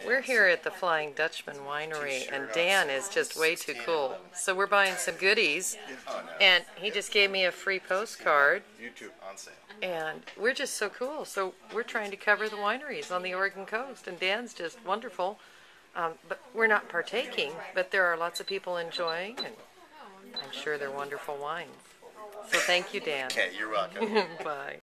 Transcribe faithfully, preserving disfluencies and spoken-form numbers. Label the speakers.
Speaker 1: We're here at the Flying Dutchman Winery, and Dan is just way too cool. So we're buying some goodies, and he just gave me a free postcard.
Speaker 2: YouTube on sale.
Speaker 1: And we're just so cool. So we're trying to cover the wineries on the Oregon coast, and Dan's just wonderful. Um, but we're not partaking, but there are lots of people enjoying, and I'm sure they're wonderful wines. So thank you, Dan.
Speaker 2: Okay, you're welcome.
Speaker 1: Bye.